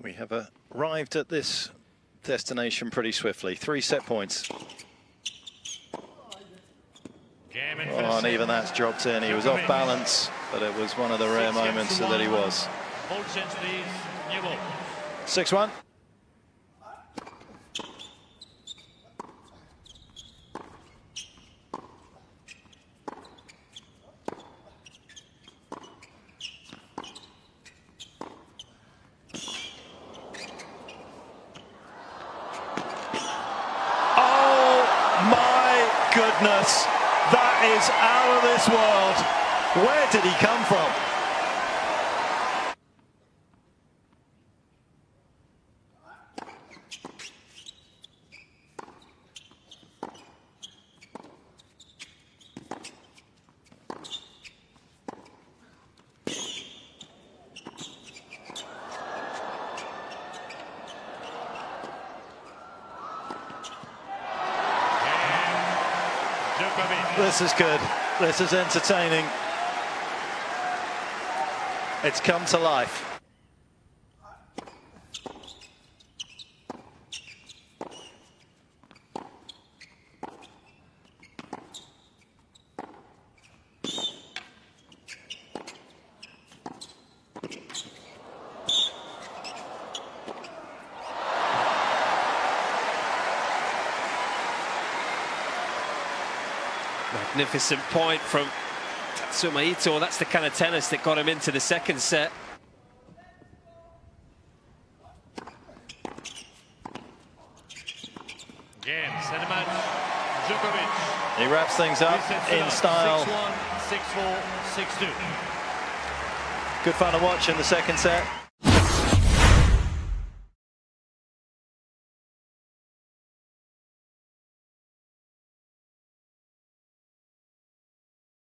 We have arrived at this destination pretty swiftly. 3 set points. Oh, and even that's dropped in. He was off balance, but it was one of the rare moments that he was. 6-1. Goodness, that is out of this world. Where did he come from? This is good. This is entertaining. It's come to life. Magnificent point from Tatsuma Ito. That's the kind of tennis that got him into the second set. Game, Novak Djokovic. He wraps things up in style. 6-1, 6-4, 6-2. Good fun to watch in the second set.